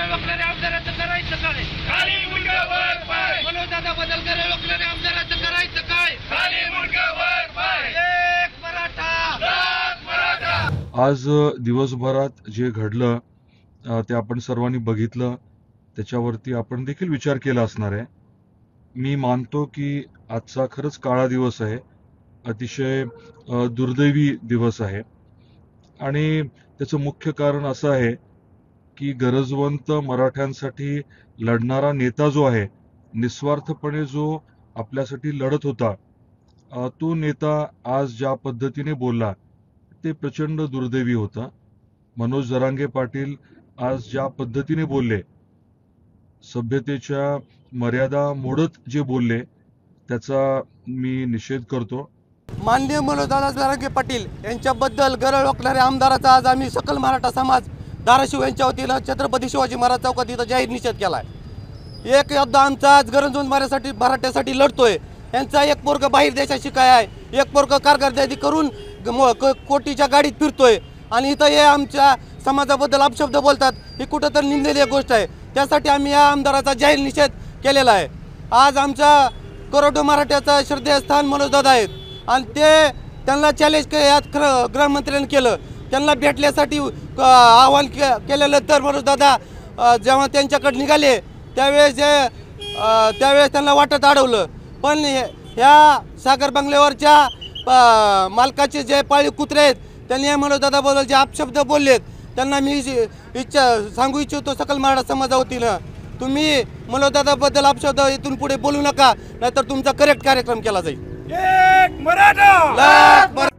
करायला लोकलाने आमदाराचं करायचं काय? खाली मुंडका वर पाय, मनोजदादा बदल करायला लोकलाने आमदाराचं करायचं काय? खाली मुंडका वर पाय, एक मराठा लाख मराठा। आज दिवसभरात जे घडलं ते आपण सर्वांनी बघितलं, त्याच्यावरती आपण देखील विचार केला असणार आहे। मी मानतो की आजचा खरंच काळा दिवस आहे, अतिशय दुर्दैवी दिवस आहे आणि त्याचं मुख्य कारण असं आहे की गरजवंत मराठ्यांसाठी लढणारा नेता जो आहे, निस्वार्थपणे जो आपल्यासाठी लढत होता, तो नेता आज ज्या पद्धतीने बोलला ते प्रचंड दुर्दैवी होतं। मनोज जरांगे पाटील आज ज्या पद्धतीने बोलले, सभ्यतेच्या मर्यादा मोडत जे बोलले, त्याचा मी निषेध करतो। माननीय मनोजदादा जरांगे पाटील यांच्याबद्दल गरळ ओकणाऱ्या आमदाराचा आज आम्ही सकल मराठा समाज धाराशिव यांच्या वतीनं छत्रपती शिवाजी महाराज चौकात इथं जाहीर निषेध केला आहे। एक योद्धा आमचा आज गरजवंत मराठ्यासाठी लढतोय। यांचा एक पोरग बाहेर देशात शिकाय आहे, एक पोरग कारकिर्दी करून कोटीच्या गाडीत फिरतोय आणि इथं हे आमच्या समाजाबद्दल अपशब्द बोलतात, ही कुठं तर निंदनीय गोष्ट आहे। त्यासाठी आम्ही या आमदाराचा जाहीर निषेध केलेला आहे। आज आमच्या करोडो मराठ्याचं श्रद्धेस्थान मनोजदादा आहेत आणि त्यांना चॅलेंज यात गृहमंत्र्यांनी केलं। त्यांना भेटण्यासाठी आवाहन केलेलं, तर मनोजदादा जेव्हा त्यांच्याकडे निघाले त्यावेळेस त्यांना वाटत अडवलं। पण ह्या सागर बंगल्यावरच्या मालकाचे जे पाळीव कुत्रे आहेत, त्यांनी मनोजदादाबद्दल जे अपशब्द बोललेत, त्यांना मी सांगू इच्छितो सकल मराठा समाजावतीनं, तुम्ही मनोजदादाबद्दल अपशब्द इथून पुढे बोलू नका, नाहीतर तुमचा करेक्ट कार्यक्रम केला जाईल। एक मराठा, लाख